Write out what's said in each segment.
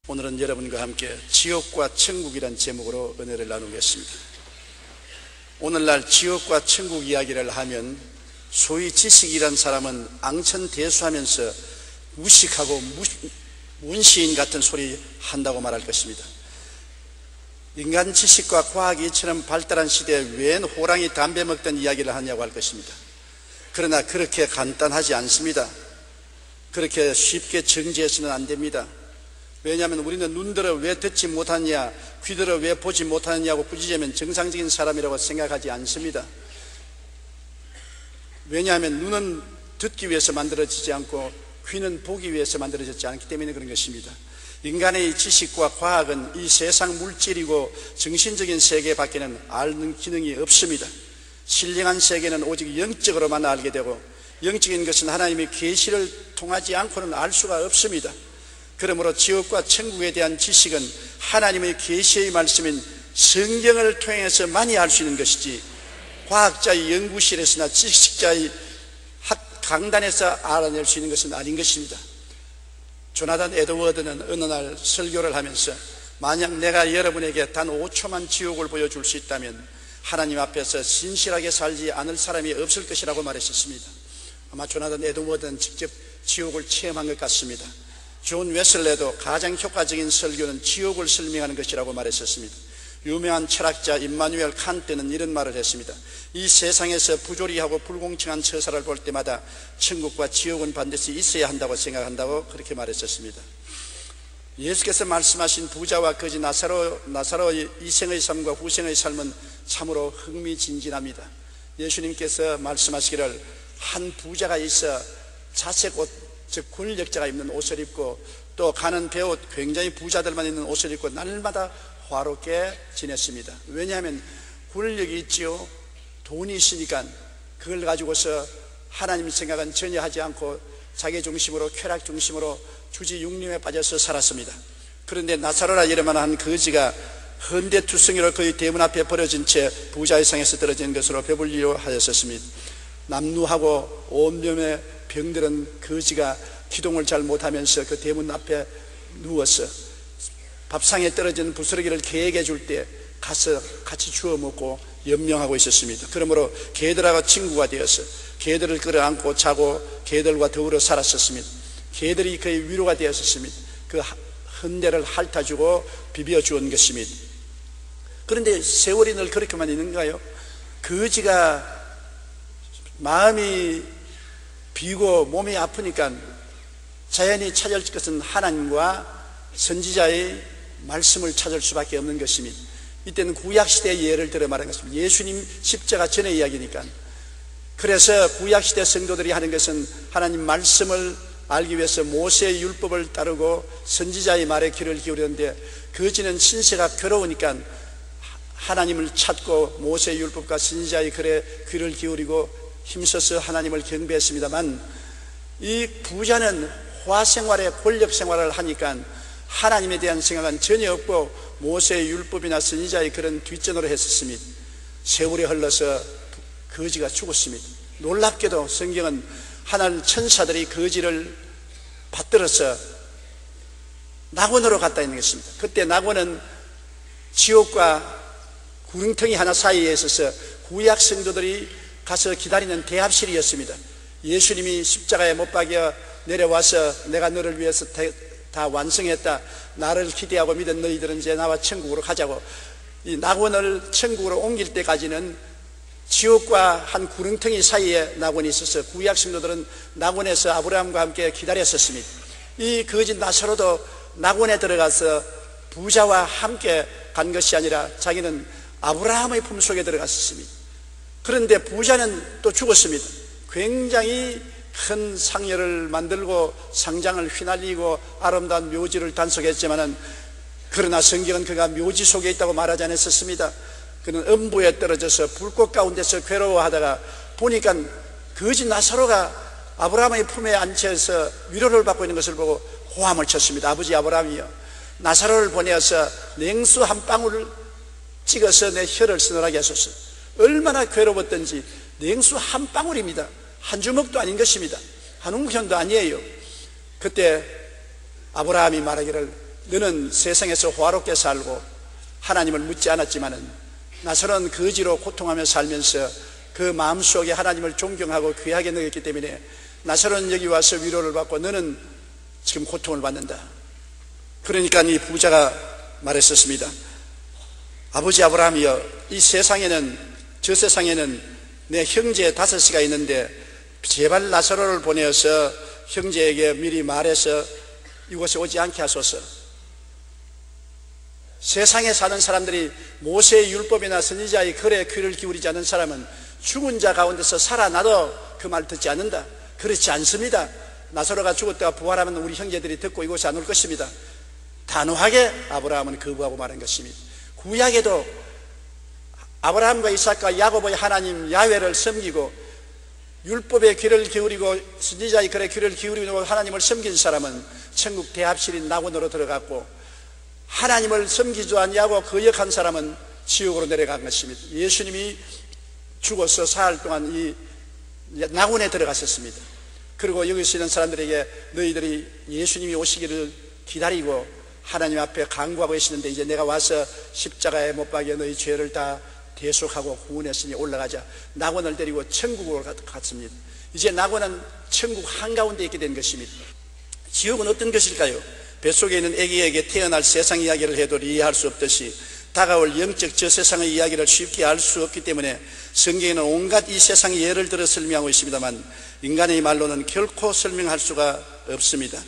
오늘은 여러분과 함께 지옥과 천국이란 제목으로 은혜를 나누겠습니다. 오늘날 지옥과 천국 이야기를 하면 소위 지식이란 사람은 앙천대수하면서 무식하고 문시인 같은 소리 한다고 말할 것입니다. 인간 지식과 과학이 이처럼 발달한 시대에 웬 호랑이 담배 먹던 이야기를 하냐고 할 것입니다. 그러나 그렇게 간단하지 않습니다. 그렇게 쉽게 정지해서는 안 됩니다. 왜냐하면 우리는 눈들어 왜 듣지 못하느냐, 귀들어 왜 보지 못하느냐고 꾸짖으면 정상적인 사람이라고 생각하지 않습니다. 왜냐하면 눈은 듣기 위해서 만들어지지 않고 귀는 보기 위해서 만들어졌지 않기 때문에 그런 것입니다. 인간의 지식과 과학은 이 세상 물질이고 정신적인 세계 밖에는 아는 기능이 없습니다. 신령한 세계는 오직 영적으로만 알게 되고, 영적인 것은 하나님의 계시를 통하지 않고는 알 수가 없습니다. 그러므로 지옥과 천국에 대한 지식은 하나님의 계시의 말씀인 성경을 통해서 많이 알 수 있는 것이지, 과학자의 연구실에서나 지식자의 강단에서 알아낼 수 있는 것은 아닌 것입니다. 조나단 에드워드는 어느 날 설교를 하면서, 만약 내가 여러분에게 단 5초만 지옥을 보여줄 수 있다면 하나님 앞에서 신실하게 살지 않을 사람이 없을 것이라고 말했었습니다. 아마 조나단 에드워드는 직접 지옥을 체험한 것 같습니다. 존 웨슬레도 가장 효과적인 설교는 지옥을 설명하는 것이라고 말했었습니다. 유명한 철학자 임마누엘 칸트는 이런 말을 했습니다. 이 세상에서 부조리하고 불공평한 처사를 볼 때마다 천국과 지옥은 반드시 있어야 한다고 생각한다고 그렇게 말했었습니다. 예수께서 말씀하신 부자와 거지 나사로의 이생의 삶과 후생의 삶은 참으로 흥미진진합니다. 예수님께서 말씀하시기를, 한 부자가 있어 자색 옷, 즉 권력자가 입는 옷을 입고 또 가는 배옷, 굉장히 부자들만 입는 옷을 입고 날마다 화롭게 지냈습니다. 왜냐하면 권력이 있지요, 돈이 있으니까 그걸 가지고서 하나님 생각은 전혀 하지 않고 자기 중심으로, 쾌락 중심으로 주지육림에 빠져서 살았습니다. 그런데 나사로라 이름만한 거지가 헌데투성이로 그의 대문 앞에 버려진 채 부자의 상에서 떨어진 것으로 배불리려 하였었습니다. 남루하고 온몸에 병들은 거지가 기동을 잘 못하면서 그 대문 앞에 누워서 밥상에 떨어진 부스러기를 개에게 줄 때 가서 같이 주워 먹고 연명하고 있었습니다. 그러므로 개들하고 친구가 되어서 개들을 끌어안고 자고 개들과 더불어 살았었습니다. 개들이 그의 위로가 되었었습니다. 그 헌대를 핥아주고 비벼주온 것입니다. 그런데 세월이 늘 그렇게만 있는가요? 거지가 마음이 비고 몸이 아프니까 자연히 찾을 것은 하나님과 선지자의 말씀을 찾을 수밖에 없는 것입니다. 이때는 구약시대의 예를 들어 말한 것입니다. 예수님 십자가 전의 이야기니까. 그래서 구약시대 성도들이 하는 것은 하나님 말씀을 알기 위해서 모세의 율법을 따르고 선지자의 말에 귀를 기울였는데, 거지는 신세가 괴로우니까 하나님을 찾고 모세의 율법과 선지자의 글에 귀를 기울이고 힘써서 하나님을 경배했습니다만, 이 부자는 화생활에 권력 생활을 하니까 하나님에 대한 생각은 전혀 없고 모세의 율법이나 선지자의 그런 뒷전으로 했었습니다. 세월이 흘러서 거지가 죽었습니다. 놀랍게도 성경은 하나님 천사들이 거지를 받들어서 낙원으로 갔다 있는 것입니다. 그때 낙원은 지옥과 구릉텅이 하나 사이에 있어서 구약 성도들이 가서 기다리는 대합실이었습니다. 예수님이 십자가에 못 박여 내려와서 내가 너를 위해서 다 완성했다, 나를 기대하고 믿은 너희들은 이제 나와 천국으로 가자고, 이 낙원을 천국으로 옮길 때까지는 지옥과 한 구릉텅이 사이에 낙원이 있어서 구약 성도들은 낙원에서 아브라함과 함께 기다렸었습니다. 이 거짓 나사로도 낙원에 들어가서 부자와 함께 간 것이 아니라 자기는 아브라함의 품속에 들어갔었습니다. 그런데 부자는 또 죽었습니다. 굉장히 큰 상여를 만들고 상장을 휘날리고 아름다운 묘지를 단속했지만은, 그러나 성경은 그가 묘지 속에 있다고 말하지 않았었습니다. 그는 음부에 떨어져서 불꽃 가운데서 괴로워하다가 보니까 거지 나사로가 아브라함의 품에 앉혀서 위로를 받고 있는 것을 보고 호함을 쳤습니다. 아버지 아브라함이여, 나사로를 보내어서 냉수 한 방울을 찍어서 내 혀를 서늘하게 하소서. 얼마나 괴로웠던지. 냉수 한 방울입니다. 한 주먹도 아닌 것입니다. 한 웅편도 아니에요. 그때 아브라함이 말하기를, 너는 세상에서 화롭게 살고 하나님을 묻지 않았지만은 나사로는 거지로 고통하며 살면서 그 마음속에 하나님을 존경하고 귀하게 여겼기 때문에 나사로는 여기 와서 위로를 받고 너는 지금 고통을 받는다. 그러니까 이 부자가 말했었습니다. 아버지 아브라함이여, 이 세상에는, 저 세상에는 내 형제 5이가 있는데 제발 나사로를 보내어서 형제에게 미리 말해서 이곳에 오지 않게 하소서. 세상에 사는 사람들이 모세의 율법이나 선지자의 글에 귀를 기울이지 않는 사람은 죽은 자 가운데서 살아나도 그 말 듣지 않는다. 그렇지 않습니다. 나사로가 죽었다가 부활하면 우리 형제들이 듣고 이곳에 안 올 것입니다. 단호하게 아브라함은 거부하고 말한 것입니다. 구약에도 아브라함과 이삭과 야곱의 하나님 야훼를 섬기고 율법에 귀를 기울이고 선지자의 글에 귀를 기울이고 하나님을 섬긴 사람은 천국 대합실인 낙원으로 들어갔고, 하나님을 섬기지 아니하고 거역한 사람은 지옥으로 내려간 것입니다. 예수님이 죽어서 사흘 동안 이 낙원에 들어갔었습니다. 그리고 여기 있는 사람들에게 너희들이 예수님이 오시기를 기다리고 하나님 앞에 간구하고 계시는데 이제 내가 와서 십자가에 못 박여 너희 죄를 다 대속하고 구원했으니 올라가자. 낙원을 데리고 천국으로 갔습니다. 이제 낙원은 천국 한가운데 있게 된 것입니다. 지옥은 어떤 것일까요? 뱃속에 있는 아기에게 태어날 세상 이야기를 해도 이해할 수 없듯이 다가올 영적 저 세상의 이야기를 쉽게 알 수 없기 때문에 성경에는 온갖 이 세상의 예를 들어 설명하고 있습니다만 인간의 말로는 결코 설명할 수가 없습니다.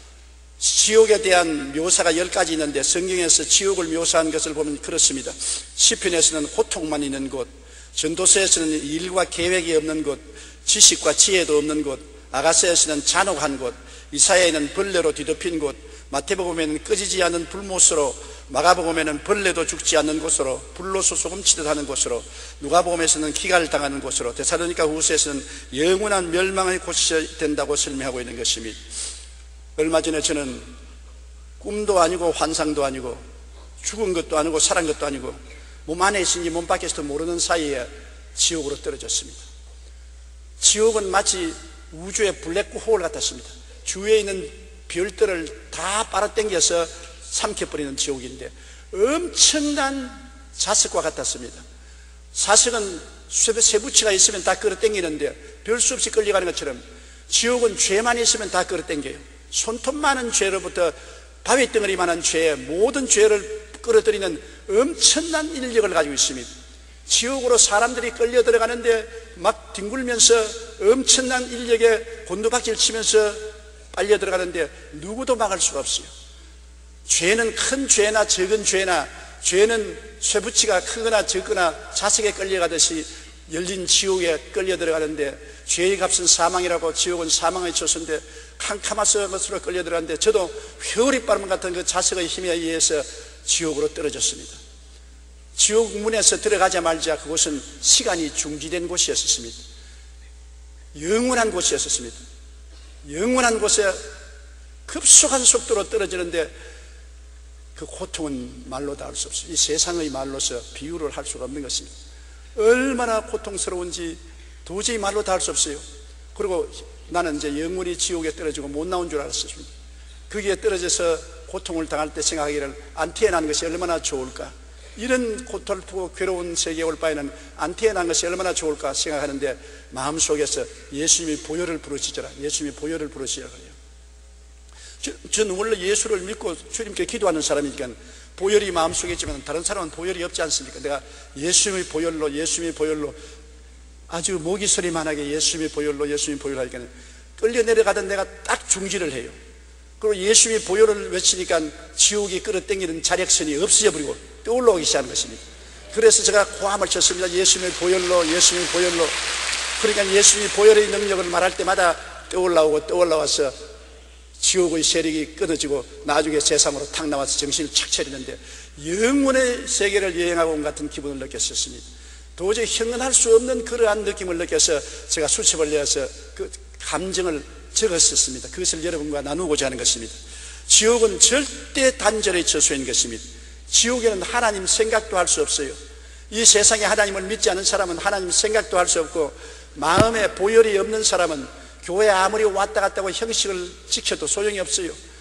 지옥에 대한 묘사가 10가지 있는데 성경에서 지옥을 묘사한 것을 보면 그렇습니다. 시편에서는 고통만 있는 곳, 전도서에서는 일과 계획이 없는 곳, 지식과 지혜도 없는 곳, 아가서에서는 잔혹한 곳, 이사야에는 벌레로 뒤덮인 곳, 마태복음에는 꺼지지 않는 불못으로, 마가복음에는 벌레도 죽지 않는 곳으로, 불로소 소금치듯 하는 곳으로, 누가복음에서는 기갈을 당하는 곳으로, 데살로니가 후서에서는 영원한 멸망의 곳이 된다고 설명하고 있는 것입니다. 얼마 전에 저는 꿈도 아니고 환상도 아니고 죽은 것도 아니고 살은 것도 아니고 몸 안에 있으니 몸 밖에서도 모르는 사이에 지옥으로 떨어졌습니다. 지옥은 마치 우주의 블랙홀 같았습니다. 주위에 있는 별들을 다 빨아당겨서 삼켜버리는 지옥인데 엄청난 자석과 같았습니다. 사석은 쇠붙이가 있으면 다 끌어당기는데 별 수 없이 끌려가는 것처럼 지옥은 죄만 있으면 다 끌어당겨요. 손톱 많은 죄로부터 바위덩어리만한 죄의 모든 죄를 끌어들이는 엄청난 인력을 가지고 있습니다. 지옥으로 사람들이 끌려 들어가는데 막 뒹굴면서 엄청난 인력에 곤두박질 치면서 빨려 들어가는데 누구도 막을 수가 없어요. 죄는 큰 죄나 적은 죄나, 죄는 쇠붙이가 크거나 적거나 자석에 끌려가듯이 열린 지옥에 끌려 들어가는데 죄의 값은 사망이라고, 지옥은 사망의 처소인데 캄캄한 것으로 끌려 들어가는데 저도 회오리바람 같은 그 자석의 힘에 의해서 지옥으로 떨어졌습니다. 지옥 문에서 들어가자마자 그곳은 시간이 중지된 곳이었습니다. 영원한 곳이었습니다. 영원한 곳에 급속한 속도로 떨어지는데 그 고통은 말로 다 할 수 없어요. 이 세상의 말로서 비유를 할 수가 없는 것입니다. 얼마나 고통스러운지 도저히 말로 다 할 수 없어요. 그리고 나는 이제 영원히 지옥에 떨어지고 못 나온 줄 알았습니다. 거기에 떨어져서 고통을 당할 때 생각하기를 안 태어난 것이 얼마나 좋을까, 이런 고통스럽고 괴로운 세계에 올 바에는 안 태어난 것이 얼마나 좋을까 생각하는데 마음속에서 예수님이 보혈을 부르시더라. 예수님이 보혈을 부르시더라. 저는 원래 예수를 믿고 주님께 기도하는 사람이니까 보혈이 마음속에 있지만 다른 사람은 보혈이 없지 않습니까? 내가 예수님의 보혈로 아주 목이 소리만하게 예수님의 보혈로 하니까 끌려 내려가던 내가 딱 중지를 해요. 그리고 예수님의 보혈을 외치니까 지옥이 끌어당기는 자력선이 없어져 버리고 떠올라오기 시작하는 것입니다. 그래서 제가 고함을 쳤습니다. 예수님의 보혈로. 그러니까 예수님의 보혈의 능력을 말할 때마다 떠올라와서 지옥의 세력이 끊어지고 나중에 세상으로 탁 나와서 정신을 착 차리는데 영원의 세계를 여행하고 온 같은 기분을 느꼈었습니다. 도저히 형언할 수 없는 그러한 느낌을 느껴서 제가 수첩을 내어서 그 감정을 적었었습니다. 그것을 여러분과 나누고자 하는 것입니다. 지옥은 절대 단절의 처소인 것입니다. 지옥에는 하나님 생각도 할 수 없어요. 이 세상에 하나님을 믿지 않은 사람은 하나님 생각도 할 수 없고, 마음에 보혈이 없는 사람은 교회 아무리 왔다 갔다 하고 형식을 지켜도 소용이 없어요.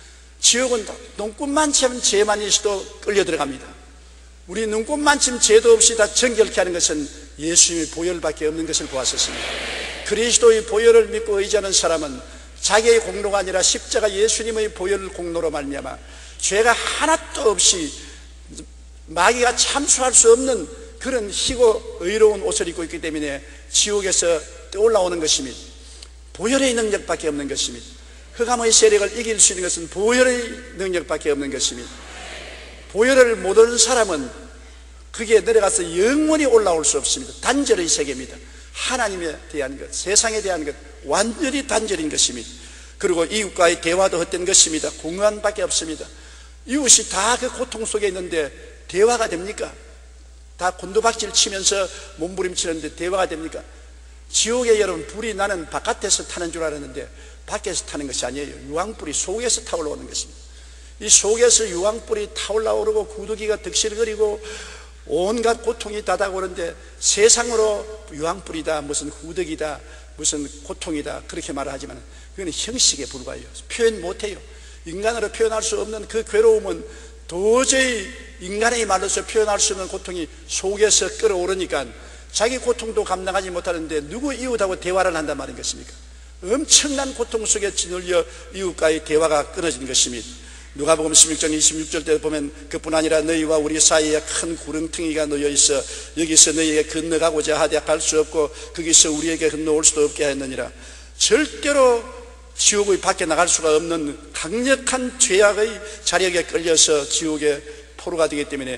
지옥은 눈꽃만큼 죄만 있어도 끌려 들어갑니다. 우리 눈꽃만큼 죄도 없이 다 정결케 하는 것은 예수님의 보혈밖에 없는 것을 보았었습니다. 그리스도의 보혈을 믿고 의지하는 사람은 자기의 공로가 아니라 십자가 예수님의 보혈 공로로 말미암아 죄가 하나도 없이 마귀가 참수할 수 없는 그런 희고 의로운 옷을 입고 있기 때문에 지옥에서 떠올라오는 것입니다. 보혈의 능력밖에 없는 것입니다. 흑암의 세력을 이길 수 있는 것은 보혈의 능력밖에 없는 것입니다. 보혈을 못 얻은 사람은 그게 내려가서 영원히 올라올 수 없습니다. 단절의 세계입니다. 하나님에 대한 것, 세상에 대한 것 완전히 단절인 것입니다. 그리고 이웃과의 대화도 헛된 것입니다. 공허함밖에 없습니다. 이웃이 다 그 고통 속에 있는데 대화가 됩니까? 다 곤두박질 치면서 몸부림치는데 대화가 됩니까? 지옥에 여러분 불이 나는 바깥에서 타는 줄 알았는데 밖에서 타는 것이 아니에요. 유황불이 속에서 타올라오는 것입니다. 이 속에서 유황불이 타올라오르고 구더기가 득실거리고 온갖 고통이 다가오는데 세상으로 유황불이다, 무슨 후덕이다, 무슨 고통이다 그렇게 말을 하지만 그건 형식에 불과해요. 표현 못해요. 인간으로 표현할 수 없는 그 괴로움은 도저히 인간의 말로서 표현할 수 없는 고통이 속에서 끌어오르니까 자기 고통도 감당하지 못하는데 누구 이웃하고 대화를 한단 말인 것입니까? 엄청난 고통 속에 짓눌려 이웃과의 대화가 끊어진 것입니다. 누가복음 16장 26절 때 보면 그뿐 아니라 너희와 우리 사이에 큰 구렁텅이가 놓여 있어 여기서 너희에게 건너가고자 하되 갈 수 없고 거기서 우리에게 건너올 수도 없게 하였느니라. 절대로 지옥의 밖에 나갈 수가 없는 강력한 죄악의 자력에 끌려서 지옥의 포로가 되기 때문에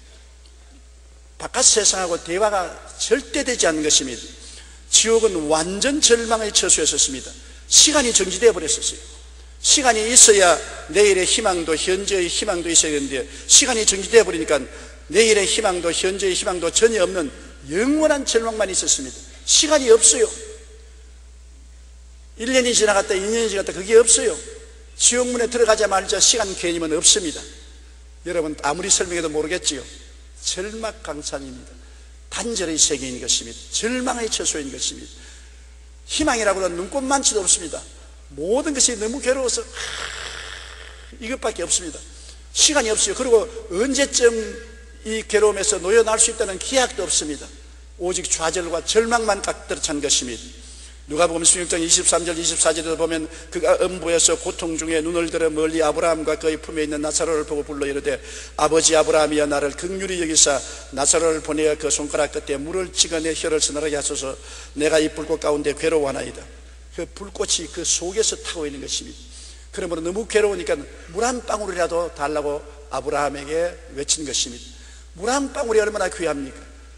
바깥 세상하고 대화가 절대 되지 않는 것입니다. 지옥은 완전 절망의 처소였었습니다. 시간이 정지되어 버렸었어요. 시간이 있어야 내일의 희망도 현재의 희망도 있어야 되는데 시간이 정지되어 버리니까 내일의 희망도 현재의 희망도 전혀 없는 영원한 절망만 있었습니다. 시간이 없어요. 1년이 지나갔다 2년이 지나갔다 그게 없어요. 지옥문에 들어가자마자 시간 개념은 없습니다. 여러분 아무리 설명해도 모르겠지요. 절망강산입니다. 단절의 세계인 것입니다. 절망의 처소인 것입니다. 희망이라고는 눈꽃만치도 없습니다. 모든 것이 너무 괴로워서 이것밖에 없습니다. 시간이 없어요. 그리고 언제쯤 이 괴로움에서 놓여날 수 있다는 기약도 없습니다. 오직 좌절과 절망만 가득 찬 것입니다. 누가복음 16장 23절 24절에도 보면 그가 음부에서 고통 중에 눈을 들어 멀리 아브라함과 그의 품에 있는 나사로를 보고 불러 이르되 아버지 아브라함이여 나를 긍휼히 여기사 나사로를 보내어 그 손가락 끝에 물을 찍어 내 혀를 서늘하게 하소서 내가 이 불꽃 가운데 괴로워하나이다. 그 불꽃이 그 속에서 타고 있는 것입니다. 그러므로 너무 괴로우니까 물 한 방울이라도 달라고 아브라함에게 외친 것입니다. 물 한 방울이 얼마나 귀합니까?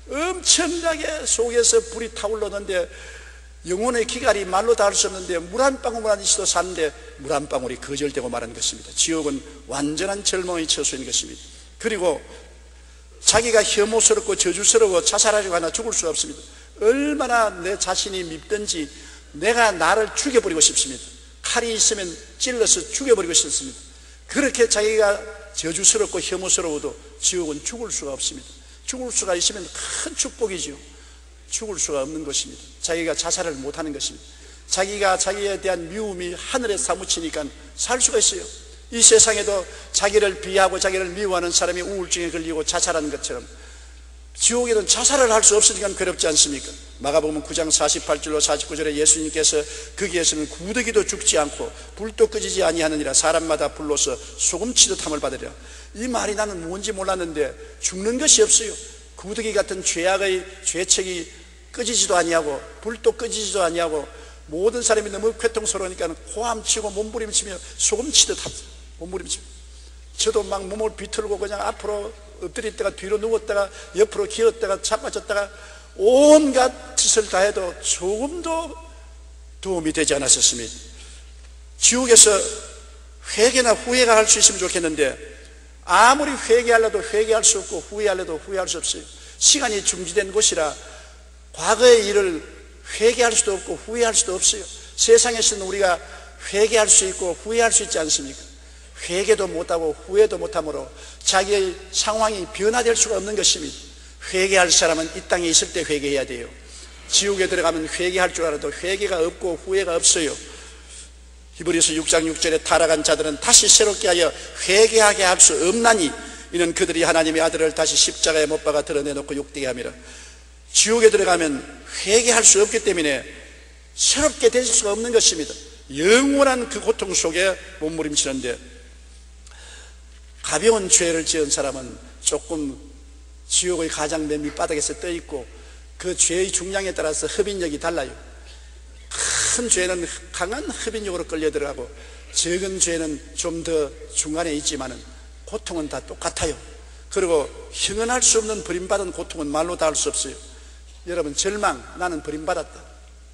엄청나게 속에서 불이 타올랐는데 영혼의 기갈이 말로 닿을 수 없는데 물 한 방울만 있어도 사는데 물 한 방울이 거절되고 말하는 것입니다. 지옥은 완전한 절망의 처소인 것입니다. 그리고 자기가 혐오스럽고 저주스러워 자살하려고 하나 죽을 수가 없습니다. 얼마나 내 자신이 밉든지 내가 나를 죽여버리고 싶습니다. 칼이 있으면 찔러서 죽여버리고 싶습니다. 그렇게 자기가 저주스럽고 혐오스러워도 지옥은 죽을 수가 없습니다. 죽을 수가 있으면 큰 축복이지요. 죽을 수가 없는 것입니다. 자기가 자살을 못하는 것입니다. 자기가 자기에 대한 미움이 하늘에 사무치니까 살 수가 있어요. 이 세상에도 자기를 비하하고 자기를 미워하는 사람이 우울증에 걸리고 자살하는 것처럼 지옥에는 자살을 할 수 없으니까 괴롭지 않습니까? 마가복음 9장 48절로 49절에 예수님께서 거기에서는 구더기도 죽지 않고 불도 꺼지지 아니하느니라 사람마다 불로서 소금치듯 함을 받으리라. 이 말이 나는 뭔지 몰랐는데 죽는 것이 없어요. 구더기 같은 죄악의 죄책이 꺼지지도 아니하고 불도 꺼지지도 아니하고 모든 사람이 너무 괴통스러우니까 호함치고 몸부림치며 소금치듯 몸부림치며 저도 막 몸을 비틀고 그냥 앞으로 엎드렸다가 뒤로 누웠다가 옆으로 기었다가 자빠졌다가 온갖 짓을 다 해도 조금도 도움이 되지 않았었습니다. 지옥에서 회개나 후회가 할 수 있으면 좋겠는데 아무리 회개하려도 회개할 수 없고 후회하려도 후회할 수 없어요. 시간이 중지된 곳이라 과거의 일을 회개할 수도 없고 후회할 수도 없어요. 세상에서는 우리가 회개할 수 있고 후회할 수 있지 않습니까? 회개도 못하고 후회도 못하므로 자기의 상황이 변화될 수가 없는 것입니다. 회개할 사람은 이 땅에 있을 때 회개해야 돼요. 지옥에 들어가면 회개할 줄 알아도 회개가 없고 후회가 없어요. 히브리서 6장 6절에 타락한 자들은 다시 새롭게 하여 회개하게 할 수 없나니 이는 그들이 하나님의 아들을 다시 십자가에 못 박아 드러내놓고 욕되게 함이라. 지옥에 들어가면 회개할 수 없기 때문에 새롭게 될 수가 없는 것입니다. 영원한 그 고통 속에 몸부림치는데, 가벼운 죄를 지은 사람은 조금 지옥의 가장 맨 밑바닥에서 떠 있고 그 죄의 중량에 따라서 흡인력이 달라요. 큰 죄는 강한 흡인력으로 끌려 들어가고 적은 죄는 좀 더 중간에 있지만은 고통은 다 똑같아요. 그리고 형언할 수 없는 버림받은 고통은 말로 다 할 수 없어요. 여러분, 절망, 나는 버림받았다,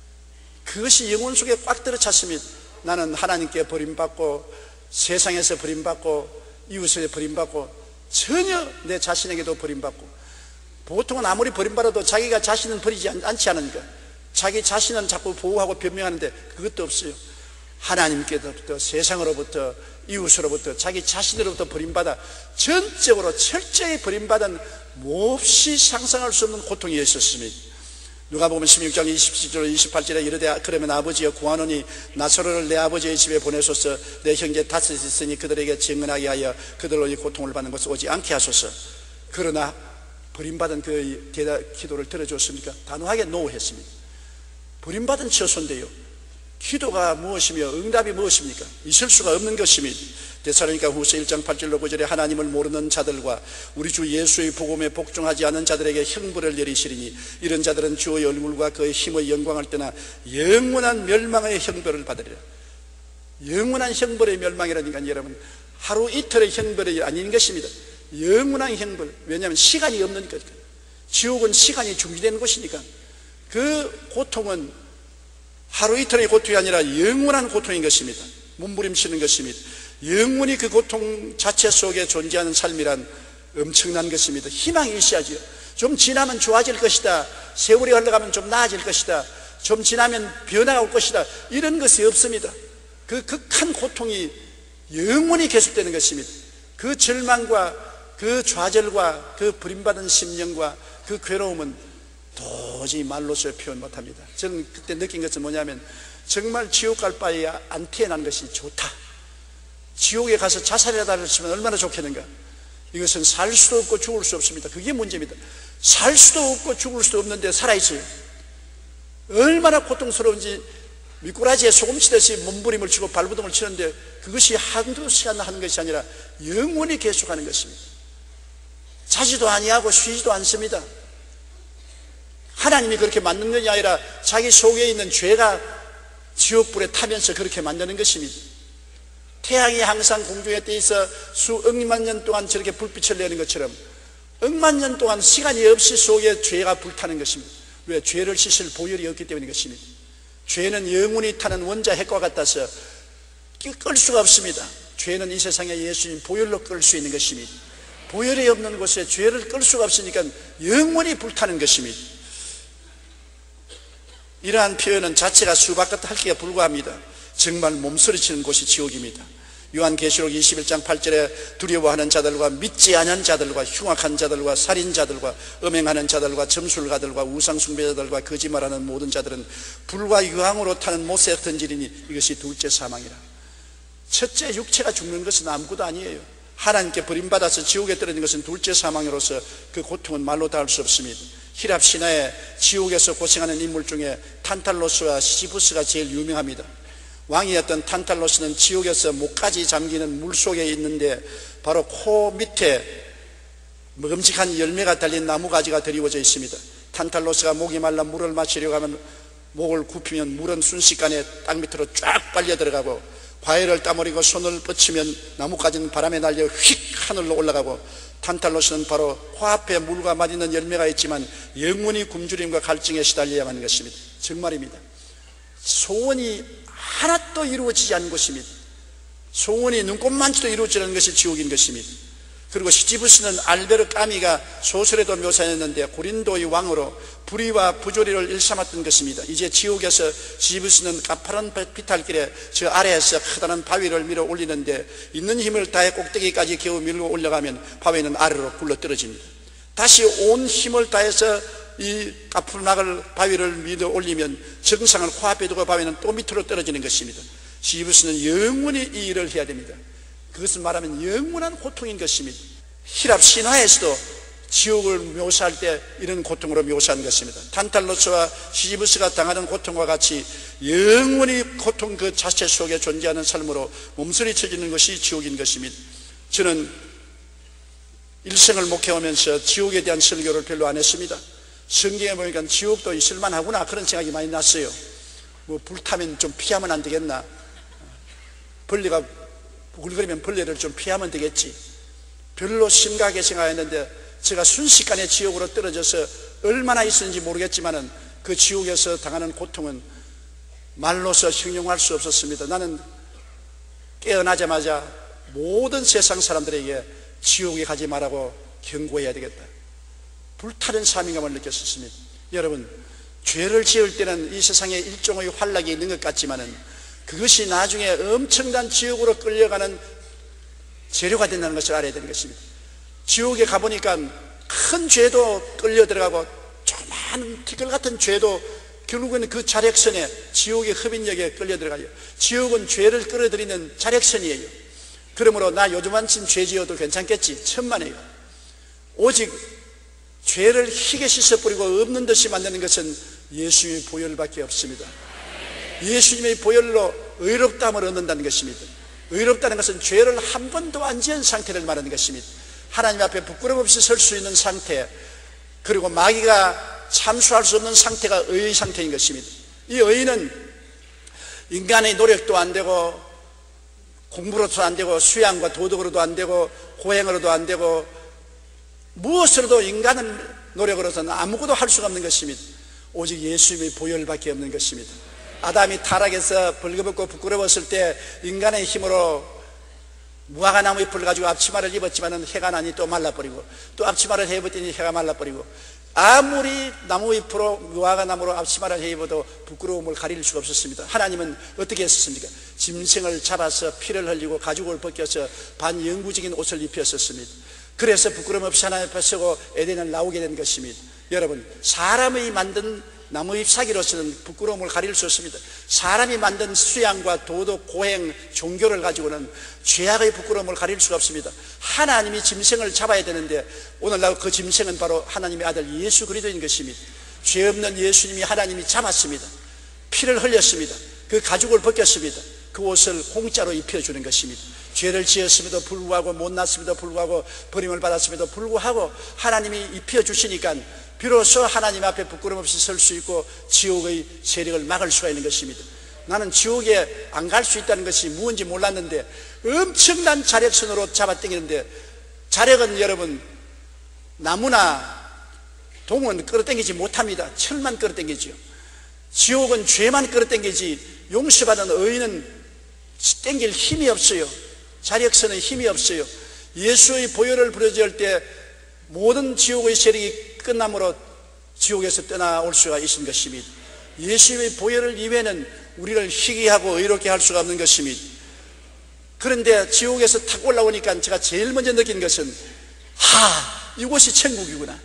그것이 영혼 속에 꽉 들어찼습니다. 나는 하나님께 버림받고 세상에서 버림받고 이웃에 버림받고 전혀 내 자신에게도 버림받고, 보통은 아무리 버림받아도 자기가 자신은 버리지 않지 않으니까 자기 자신은 자꾸 보호하고 변명하는데 그것도 없어요. 하나님께로부터, 세상으로부터, 이웃으로부터, 자기 자신으로부터 버림받아 전적으로 철저히 버림받은 몹시 상상할 수 없는 고통이 있었습니다. 누가복음 16장 27절 28절에 이르되 그러면 아버지여 구하노니 나사로를 내 아버지의 집에 보내소서. 내 형제 다섯이 있으니 그들에게 증언하게 하여 그들로 이 고통을 받는 것을 오지 않게 하소서. 그러나 버림받은 그 기도를 들어줬습니까? 단호하게 노했습니다. 버림받은 처소인데요, 기도가 무엇이며 응답이 무엇입니까? 있을 수가 없는 것입니다. 데살로니가 후서 1장 8절로 9절에 하나님을 모르는 자들과 우리 주 예수의 복음에 복종하지 않은 자들에게 형벌을 내리시리니 이런 자들은 주의 얼굴과 그의 힘의 영광을 떠나 영원한 멸망의 형벌을 받으리라. 영원한 형벌의 멸망이라니까 여러분, 하루 이틀의 형벌이 아닌 것입니다. 영원한 형벌. 왜냐하면 시간이 없으니까. 지옥은 시간이 중지되는 곳이니까. 그 고통은 하루 이틀의 고통이 아니라 영원한 고통인 것입니다. 몸부림치는 것입니다. 영원히 그 고통 자체 속에 존재하는 삶이란 엄청난 것입니다. 희망이 있어야죠. 좀 지나면 좋아질 것이다, 세월이 흘러가면 좀 나아질 것이다, 좀 지나면 변화가 올 것이다, 이런 것이 없습니다. 그 극한 고통이 영원히 계속되는 것입니다. 그 절망과 그 좌절과 그 버림받은 심령과 그 괴로움은 도저히 말로서 표현 못합니다. 저는 그때 느낀 것은 뭐냐면, 정말 지옥 갈 바에 안 태어난 것이 좋다. 지옥에 가서 자살이라도 하면 얼마나 좋겠는가. 이것은 살 수도 없고 죽을 수 없습니다. 그게 문제입니다. 살 수도 없고 죽을 수도 없는데 살아있어요. 얼마나 고통스러운지 미꾸라지에 소금 치듯이 몸부림을 치고 발부둥을 치는데 그것이 한두 시간 하는 것이 아니라 영원히 계속하는 것입니다. 자지도 아니하고 쉬지도 않습니다. 하나님이 그렇게 만든 것이 아니라 자기 속에 있는 죄가 지옥불에 타면서 그렇게 만드는 것입니다. 태양이 항상 공중에 떠 있어 수억만 년 동안 저렇게 불빛을 내는 것처럼 억만 년 동안 시간이 없이 속에 죄가 불타는 것입니다. 왜? 죄를 씻을 보혈이 없기 때문인 것입니다. 죄는 영원히 타는 원자 핵과 같아서 끌 수가 없습니다. 죄는 이 세상에 예수님 보혈로 끌 수 있는 것입니다. 보혈이 없는 곳에 죄를 끌 수가 없으니까 영원히 불타는 것입니다. 이러한 표현은 자체가 수박같은 할기에 불과합니다. 정말 몸서리치는 곳이 지옥입니다. 요한계시록 21장 8절에 두려워하는 자들과 믿지 않은 자들과 흉악한 자들과 살인자들과 음행하는 자들과 점술가들과 우상숭배자들과 거짓말하는 모든 자들은 불과 유황으로 타는 못에 던지리니 이것이 둘째 사망이라. 첫째 육체가 죽는 것은 아무것도 아니에요. 하나님께 버림받아서 지옥에 떨어진 것은 둘째 사망으로서 그 고통은 말로 다 할 수 없습니다. 히랍 신화에 지옥에서 고생하는 인물 중에 탄탈로스와 시시부스가 제일 유명합니다. 왕이었던 탄탈로스는 지옥에서 목까지 잠기는 물속에 있는데 바로 코 밑에 먹음직한 열매가 달린 나무가지가 드리워져 있습니다. 탄탈로스가 목이 말라 물을 마시려고 하면 목을 굽히면 물은 순식간에 땅 밑으로 쫙 빨려 들어가고, 과일을 따버리고 손을 뻗치면 나무가지는 바람에 날려 휙 하늘로 올라가고, 탄탈로스는 바로 코앞에 물과 맛있는 열매가 있지만 영원히 굶주림과 갈증에 시달려야만 하는 것입니다. 정말입니다. 소원이 하나도 이루어지지 않은 것입니다. 소원이 눈꼽만치도 이루어지지 않은 것이 지옥인 것입니다. 그리고 시지부스는 알베르 까미가 소설에도 묘사했는데 고린도의 왕으로 불의와 부조리를 일삼았던 것입니다. 이제 지옥에서 시지부스는 가파른 비탈길에 저 아래에서 커다란 바위를 밀어 올리는데 있는 힘을 다해 꼭대기까지 겨우 밀고 올라가면 바위는 아래로 굴러떨어집니다. 다시 온 힘을 다해서 이 가푸르나글 바위를 밀어 올리면 정상을 코앞에 두고 바위는 또 밑으로 떨어지는 것입니다. 시지부스는 영원히 이 일을 해야 됩니다. 그것을 말하면 영원한 고통인 것입니다. 히랍 신화에서도 지옥을 묘사할 때 이런 고통으로 묘사한 것입니다. 탄탈로스와 시지부스가 당하는 고통과 같이 영원히 고통 그 자체 속에 존재하는 삶으로 몸서리쳐지는 것이 지옥인 것입니다. 저는 일생을 목회하면서 지옥에 대한 설교를 별로 안 했습니다. 성경에 보니까 지옥도 있을만하구나 그런 생각이 많이 났어요. 뭐 불타면 좀 피하면 안 되겠나, 벌레가 우글거리면 벌레를 좀 피하면 되겠지, 별로 심각하게 생각했는데 제가 순식간에 지옥으로 떨어져서 얼마나 있었는지 모르겠지만 그 지옥에서 당하는 고통은 말로서 형용할 수 없었습니다. 나는 깨어나자마자 모든 세상 사람들에게 지옥에 가지 말라고 경고해야 되겠다, 불타는 사명감을 느꼈었습니다. 여러분, 죄를 지을 때는 이 세상에 일종의 환락이 있는 것 같지만은 그것이 나중에 엄청난 지옥으로 끌려가는 재료가 된다는 것을 알아야 되는 것입니다. 지옥에 가보니까 큰 죄도 끌려 들어가고 조그마한 티끌 같은 죄도 결국은 그 자력선에, 지옥의 흡인력에 끌려 들어가요. 지옥은 죄를 끌어들이는 자력선이에요. 그러므로 나 요즘 한쯤 죄 지어도 괜찮겠지, 천만에요. 오직 죄를 희게 씻어버리고 없는 듯이 만드는 것은 예수님의 보혈밖에 없습니다. 예수님의 보혈로 의롭다함을 얻는다는 것입니다. 의롭다는 것은 죄를 한 번도 안 지은 상태를 말하는 것입니다. 하나님 앞에 부끄럼 없이 설 수 있는 상태, 그리고 마귀가 참수할 수 없는 상태가 의의 상태인 것입니다. 이 의는 인간의 노력도 안 되고 공부로도 안 되고 수양과 도덕으로도 안 되고 고행으로도 안 되고 무엇으로도 인간은 노력으로서는 아무것도 할 수가 없는 것입니다. 오직 예수님의 보혈밖에 없는 것입니다. 아담이 타락해서 벌거벗고 부끄러웠을 때 인간의 힘으로 무화과나무 잎을 가지고 앞치마를 입었지만 해가 나니 또 말라버리고, 또 앞치마를 해입었더니 해가 말라버리고, 아무리 나무잎으로 무화과나무로 앞치마를 해입어도 부끄러움을 가릴 수가 없었습니다. 하나님은 어떻게 했었습니까? 짐승을 잡아서 피를 흘리고 가죽을 벗겨서 반영구적인 옷을 입혔었습니다. 그래서 부끄럼 없이 하나님 앞에 서고 에덴을 나오게 된 것입니다. 여러분, 사람이 만든 나무잎 사기로서는 부끄러움을 가릴 수 없습니다. 사람이 만든 수양과 도덕, 고행, 종교를 가지고는 죄악의 부끄러움을 가릴 수가 없습니다. 하나님이 짐승을 잡아야 되는데 오늘날 그 짐승은 바로 하나님의 아들 예수 그리스도인 것입니다. 죄 없는 예수님이 하나님이 잡았습니다. 피를 흘렸습니다. 그 가죽을 벗겼습니다. 그 옷을 공짜로 입혀주는 것입니다. 죄를 지었음에도 불구하고, 못났음에도 불구하고, 버림을 받았음에도 불구하고 하나님이 입혀주시니까 비로소 하나님 앞에 부끄럼 없이 설 수 있고 지옥의 세력을 막을 수가 있는 것입니다. 나는 지옥에 안 갈 수 있다는 것이 무엇인지 몰랐는데 엄청난 자력선으로 잡아당기는데, 자력은 여러분 나무나 동은 끌어당기지 못합니다. 철만 끌어당기죠. 지옥은 죄만 끌어당기지 용서받은 의인은 당길 힘이 없어요. 자력선의 힘이 없어요. 예수의 보혈을 부려질 때 모든 지옥의 세력이 끝남으로 지옥에서 떠나올 수가 있는 것입니다. 예수의 보혈을 이외에는 우리를 희귀하고 의롭게 할 수가 없는 것입니다. 그런데 지옥에서 탁 올라오니까 제가 제일 먼저 느낀 것은 이곳이 천국이구나.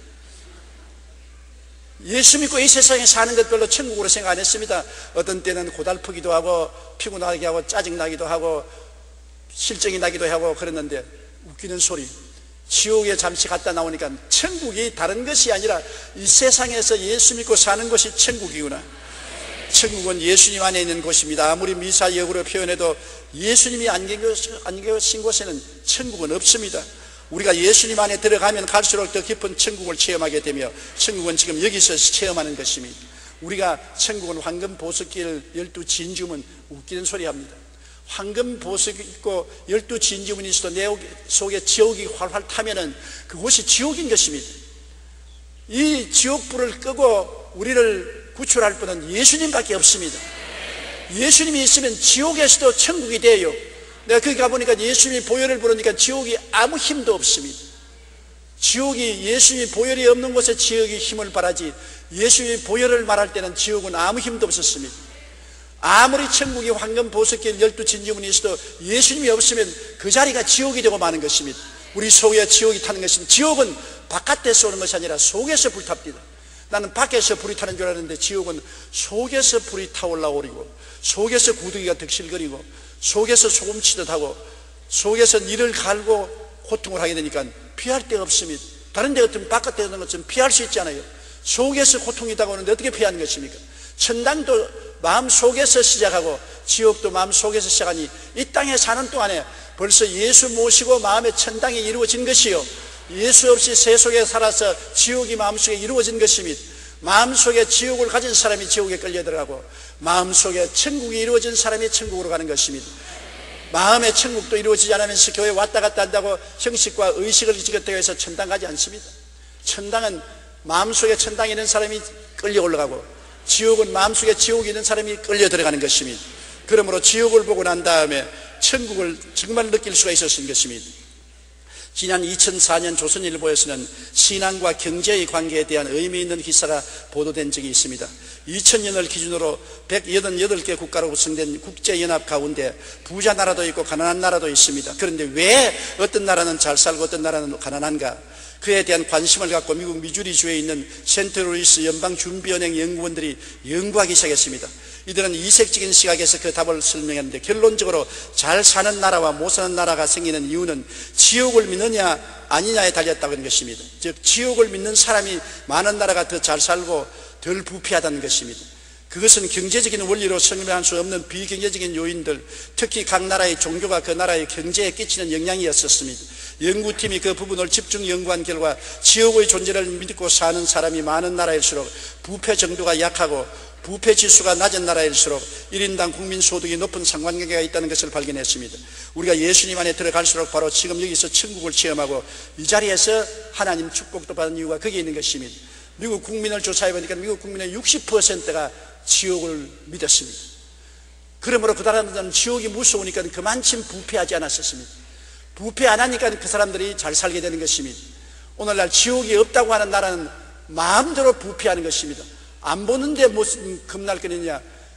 예수 믿고 이 세상에 사는 것 별로 천국으로 생각 안 했습니다. 어떤 때는 고달프기도 하고 피곤하게 하고 짜증나기도 하고 실정이 나기도 하고 그랬는데, 웃기는 소리, 지옥에 잠시 갔다 나오니까 천국이 다른 것이 아니라 이 세상에서 예수 믿고 사는 것이 천국이구나. 천국은 예수님 안에 있는 곳입니다. 아무리 미사 역으로 표현해도 예수님이 안 계신 곳에는 천국은 없습니다. 우리가 예수님 안에 들어가면 갈수록 더 깊은 천국을 체험하게 되며, 천국은 지금 여기서 체험하는 것입니다. 우리가 천국은 황금 보석길 12진주문, 웃기는 소리 합니다. 황금 보석 있고 12진주문이 있어도 내 속에 지옥이 활활 타면은 그곳이 지옥인 것입니다. 이 지옥불을 끄고 우리를 구출할 분은 예수님밖에 없습니다. 예수님이 있으면 지옥에서도 천국이 돼요. 내가 거기 가보니까 예수님이 보혈을 부르니까 지옥이 아무 힘도 없습니다. 지옥이, 예수님이 보혈이 없는 곳에 지옥이 힘을 발하지, 예수님이 보혈을 말할 때는 지옥은 아무 힘도 없었습니다. 아무리 천국이 황금 보석길 12진주문이 있어도 예수님이 없으면 그 자리가 지옥이 되고 마는 것입니다. 우리 속에 지옥이 타는 것입니다. 지옥은 바깥에서 오는 것이 아니라 속에서 불탑니다. 나는 밖에서 불이 타는 줄 알았는데 지옥은 속에서 불이 타올라오리고 속에서 구더기가 득실거리고 속에서 소금치듯 하고 속에서 이를 갈고 고통을 하게 되니까 피할 데가 없습니다. 다른 데 같으면 바깥에 있는 것처럼 피할 수 있잖아요. 속에서 고통이 다가오는데 어떻게 피하는 것입니까? 천당도 마음 속에서 시작하고 지옥도 마음 속에서 시작하니 이 땅에 사는 동안에 벌써 예수 모시고 마음의 천당이 이루어진 것이요, 예수 없이 세속에 살아서 지옥이 마음속에 이루어진 것입니다. 마음속에 지옥을 가진 사람이 지옥에 끌려 들어가고 마음속에 천국이 이루어진 사람이 천국으로 가는 것입니다. 마음의 천국도 이루어지지 않으면서 교회 왔다 갔다 한다고 형식과 의식을 지켰다고 해서 천당 가지 않습니다. 천당은 마음속에 천당이 있는 사람이 끌려 올라가고 지옥은 마음속에 지옥이 있는 사람이 끌려 들어가는 것입니다. 그러므로 지옥을 보고 난 다음에 천국을 정말 느낄 수가 있었던 것입니다. 지난 2004년 조선일보에서는 신앙과 경제의 관계에 대한 의미 있는 기사가 보도된 적이 있습니다. 2000년을 기준으로 188개 국가로 구성된 국제연합 가운데 부자 나라도 있고 가난한 나라도 있습니다. 그런데 왜 어떤 나라는 잘 살고 어떤 나라는 가난한가? 그에 대한 관심을 갖고 미국 미주리주에 있는 센트루이스 연방준비은행 연구원들이 연구하기 시작했습니다. 이들은 이색적인 시각에서 그 답을 설명했는데 결론적으로 잘 사는 나라와 못 사는 나라가 생기는 이유는 지옥을 믿느냐 아니냐에 달렸다고 하는 것입니다. 즉 지옥을 믿는 사람이 많은 나라가 더 잘 살고 덜 부패하다는 것입니다. 그것은 경제적인 원리로 설명할 수 없는 비경제적인 요인들, 특히 각 나라의 종교가 그 나라의 경제에 끼치는 영향이었었습니다. 연구팀이 그 부분을 집중 연구한 결과 지옥의 존재를 믿고 사는 사람이 많은 나라일수록 부패 정도가 약하고 부패 지수가 낮은 나라일수록 1인당 국민 소득이 높은 상관관계가 있다는 것을 발견했습니다. 우리가 예수님 안에 들어갈수록 바로 지금 여기서 천국을 체험하고 이 자리에서 하나님 축복도 받은 이유가 거기에 있는 것입니다. 미국 국민을 조사해보니까 미국 국민의 60%가 지옥을 믿었습니다. 그러므로 그 사람들은 지옥이 무서우니까 그만큼 부패하지 않았었습니다. 부패 안 하니까 그 사람들이 잘 살게 되는 것입니다. 오늘날 지옥이 없다고 하는 나라는 마음대로 부패하는 것입니다. 안 보는데 무슨 겁날 거느냐,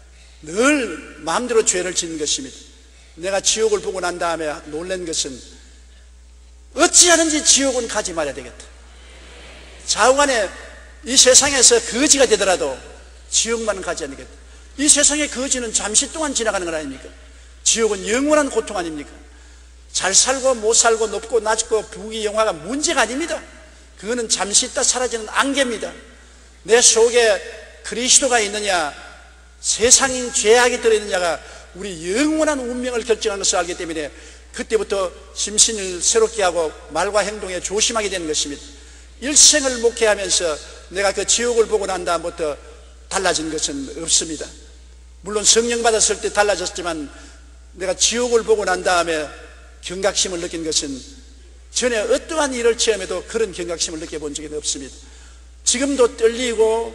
늘 마음대로 죄를 짓는 것입니다. 내가 지옥을 보고 난 다음에 놀란 것은 어찌하든지 지옥은 가지 말아야 되겠다. 좌우간에 이 세상에서 거지가 되더라도 지옥만은 가지 않겠다. 이 세상의 거지는 잠시 동안 지나가는 건 아닙니까? 지옥은 영원한 고통 아닙니까? 잘 살고 못 살고 높고 낮고 부귀 영화가 문제가 아닙니다. 그거는 잠시 있다 사라지는 안개입니다. 내 속에 그리스도가 있느냐 세상인 죄악이 들어있느냐가 우리 영원한 운명을 결정하는 것을 알기 때문에 그때부터 심신을 새롭게 하고 말과 행동에 조심하게 되는 것입니다. 일생을 목회하면서 내가 그 지옥을 보고 난 다음부터 달라진 것은 없습니다. 물론 성령 받았을 때 달라졌지만 내가 지옥을 보고 난 다음에 경각심을 느낀 것은 전에 어떠한 일을 체험해도 그런 경각심을 느껴본 적이 없습니다. 지금도 떨리고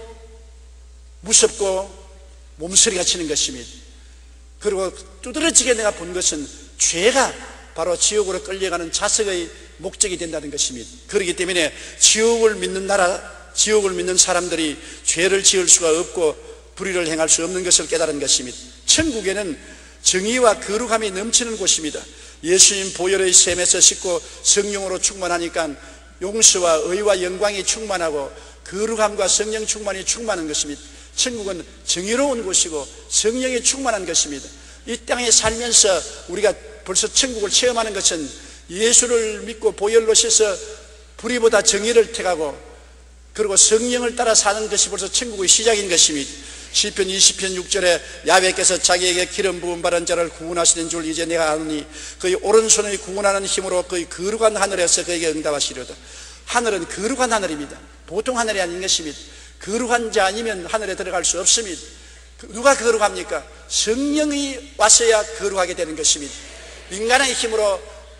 무섭고 몸서리가 치는 것입니다. 그리고 두드러지게 내가 본 것은 죄가 바로 지옥으로 끌려가는 자석의 목적이 된다는 것입니다. 그렇기 때문에 지옥을 믿는 나라, 지옥을 믿는 사람들이 죄를 지을 수가 없고 불의를 행할 수 없는 것을 깨달은 것입니다. 천국에는 정의와 거룩함이 넘치는 곳입니다. 예수님 보혈의 샘에서 씻고 성령으로 충만하니까 용서와 의와 영광이 충만하고 거룩함과 성령 충만이 충만한 것입니다. 천국은 정의로운 곳이고 성령이 충만한 것입니다. 이 땅에 살면서 우리가 벌써 천국을 체험하는 것은 예수를 믿고 보혈로 씻어 불의보다 정의를 택하고 그리고 성령을 따라 사는 것이 벌써 천국의 시작인 것입니다. 시편 20편 6절에 야훼께서 자기에게 기름 부음 받은 자를 구원하시는 줄 이제 내가 아노니 그의 오른손의 구원하는 힘으로 그의 거룩한 하늘에서 그에게 응답하시려다. 하늘은 거룩한 하늘입니다. 보통 하늘이 아닌 것입니다. 거룩한 자 아니면 하늘에 들어갈 수 없습니다. 누가 거룩합니까? 성령이 왔어야 거룩하게 되는 것입니다. 인간의 힘으로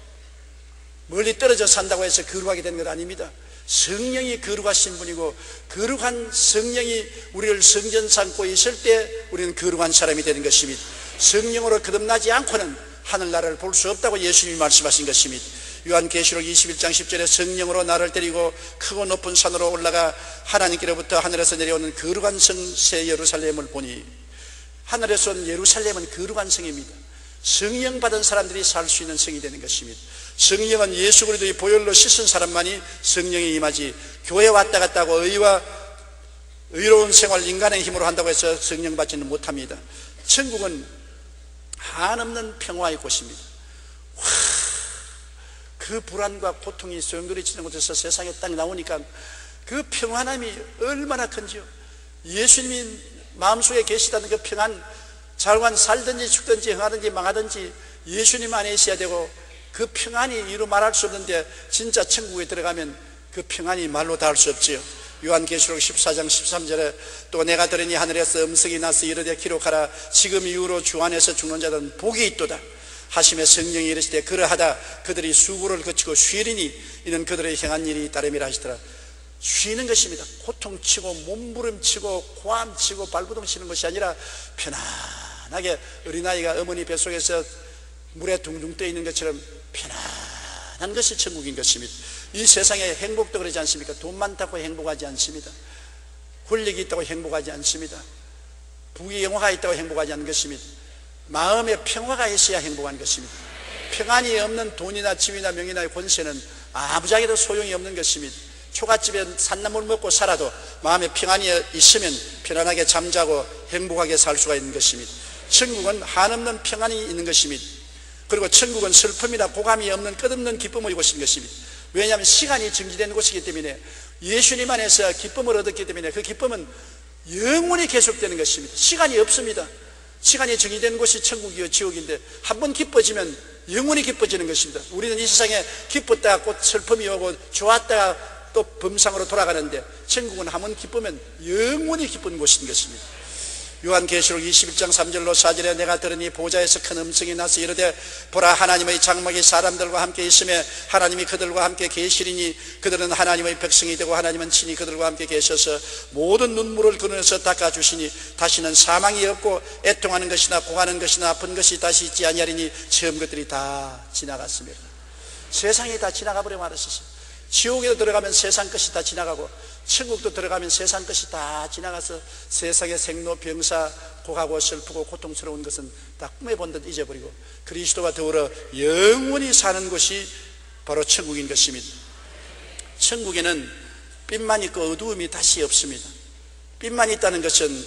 멀리 떨어져 산다고 해서 거룩하게 되는 것 아닙니다. 성령이 거룩하신 분이고 거룩한 성령이 우리를 성전 삼고 있을 때 우리는 거룩한 사람이 되는 것입니다. 성령으로 거듭나지 않고는 하늘나라를 볼 수 없다고 예수님이 말씀하신 것입니다. 요한계시록 21장 10절에 성령으로 나를 데리고 크고 높은 산으로 올라가 하나님께로부터 하늘에서 내려오는 거룩한 성 새 예루살렘을 보니, 하늘에서 온 예루살렘은 거룩한 성입니다. 성령 받은 사람들이 살 수 있는 성이 되는 것입니다. 성령은 예수 그리스도의 보혈로 씻은 사람만이 성령이 임하지, 교회 왔다 갔다 하고 의와 의로운 생활 인간의 힘으로 한다고 해서 성령 받지는 못합니다. 천국은 한없는 평화의 곳입니다. 그 불안과 고통이 소용돌이 치는 곳에서 세상에 딱 나오니까 그 평안함이 얼마나 큰지요. 예수님이 마음속에 계시다는 그 평안, 자관 살든지 죽든지 흥하든지 망하든지 예수님 안에 있어야 되고, 그 평안이 이루 말할 수 없는데 진짜 천국에 들어가면 그 평안이 말로 닿을 수 없지요. 요한계시록 14장 13절에 또 내가 들으니 하늘에서 음성이 나서 이르되 기록하라. 지금 이후로 주 안에서 죽는 자들은 복이 있도다 하심에 성령이 이르시되 그러하다 그들이 수고를 거치고 쉬리니 이는 그들의 행한 일이 따름이라 하시더라. 쉬는 것입니다. 고통치고 몸부림치고 고함치고 발부둥 치는 것이 아니라 편안하게 어린아이가 어머니 뱃속에서 물에 둥둥 떠 있는 것처럼 편안한 것이 천국인 것입니다. 이 세상에 행복도 그러지 않습니까? 돈 많다고 행복하지 않습니다. 권력이 있다고 행복하지 않습니다. 부귀 영화가 있다고 행복하지 않는 것입니다. 마음의 평화가 있어야 행복한 것입니다. 평안이 없는 돈이나 지위나 명예나 권세는 아무짝에도 소용이 없는 것입니다. 초가집에 산나물 먹고 살아도 마음에 평안이 있으면 편안하게 잠자고 행복하게 살 수가 있는 것입니다. 천국은 한없는 평안이 있는 것입니다. 그리고 천국은 슬픔이나 고감이 없는 끝없는 기쁨의 곳인 것입니다. 왜냐하면 시간이 정지된 곳이기 때문에, 예수님 안에서 기쁨을 얻었기 때문에 그 기쁨은 영원히 계속되는 것입니다. 시간이 없습니다. 시간이 정의된 곳이 천국이요 지옥인데 한 번 기뻐지면 영원히 기뻐지는 것입니다. 우리는 이 세상에 기뻤다가 곧 슬픔이 오고 좋았다가 또 범상으로 돌아가는데, 천국은 한 번 기쁘면 영원히 기쁜 곳인 것입니다. 요한계시록 21장 3절로 4절에 내가 들으니 보좌에서 큰 음성이 나서 이르되 보라, 하나님의 장막이 사람들과 함께 있으며 하나님이 그들과 함께 계시리니 그들은 하나님의 백성이 되고 하나님은 친히 그들과 함께 계셔서 모든 눈물을 그늘에서 닦아주시니 다시는 사망이 없고 애통하는 것이나 고하는 것이나 아픈 것이 다시 있지 아니하리니 처음 것들이 다 지나갔습니다. 세상이 다 지나가 버려 말았었어요. 지옥에도 들어가면 세상 것이 다 지나가고 천국도 들어가면 세상 것이 다 지나가서 세상의 생로 병사 고하고 슬프고 고통스러운 것은 다 꿈에 본 듯 잊어버리고 그리스도와 더불어 영원히 사는 곳이 바로 천국인 것입니다. 천국에는 빛만 있고 어두움이 다시 없습니다. 빛만 있다는 것은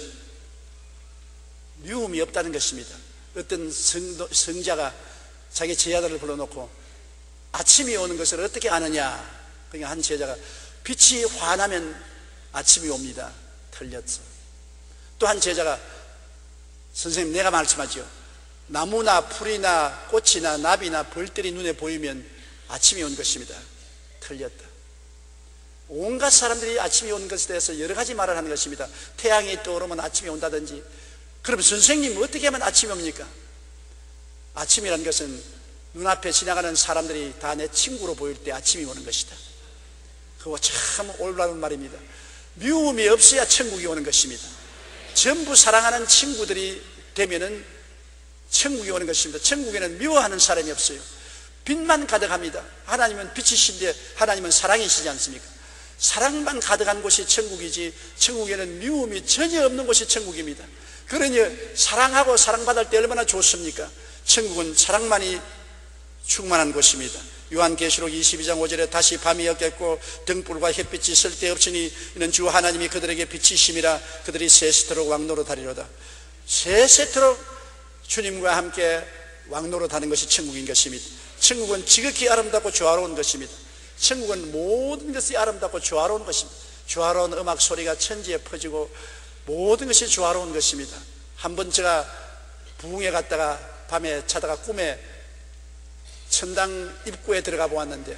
미움이 없다는 것입니다. 어떤 성자가 자기 제자들을 불러놓고 아침이 오는 것을 어떻게 아느냐, 그러니까 한 제자가 빛이 환하면 아침이 옵니다. 틀렸어. 또 한 제자가 선생님 내가 말씀하죠. 나무나 풀이나 꽃이나 나비나 벌들이 눈에 보이면 아침이 온 것입니다. 틀렸다. 온갖 사람들이 아침이 오는 것에 대해서 여러 가지 말을 하는 것입니다. 태양이 떠오르면 아침이 온다든지. 그럼 선생님 어떻게 하면 아침이 옵니까? 아침이라는 것은 눈앞에 지나가는 사람들이 다 내 친구로 보일 때 아침이 오는 것이다. 그거 참 올바른 말입니다. 미움이 없어야 천국이 오는 것입니다. 전부 사랑하는 친구들이 되면은 천국이 오는 것입니다. 천국에는 미워하는 사람이 없어요. 빛만 가득합니다. 하나님은 빛이신데 하나님은 사랑이시지 않습니까? 사랑만 가득한 곳이 천국이지, 천국에는 미움이 전혀 없는 곳이 천국입니다. 그러니 사랑하고 사랑받을 때 얼마나 좋습니까? 천국은 사랑만이 충만한 곳입니다. 요한계시록 22장 5절에 다시 밤이 없겠고 등불과 햇빛이 쓸데없으니 이는 주 하나님이 그들에게 빛이심이라 그들이 세세토록 왕노릇하리로다. 세세토록 주님과 함께 왕노릇하는 것이 천국인 것입니다. 천국은 지극히 아름답고 조화로운 것입니다. 천국은 모든 것이 아름답고 조화로운 것입니다. 조화로운 음악 소리가 천지에 퍼지고 모든 것이 조화로운 것입니다. 한번 제가 부흥회 갔다가 밤에 자다가 꿈에 천당 입구에 들어가 보았는데,